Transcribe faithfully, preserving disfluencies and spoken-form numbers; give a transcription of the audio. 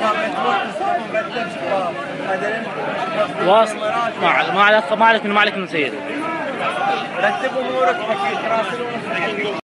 واصل. ما عليك ما عليك ما عليك من سيد. رتب امورك اكيد.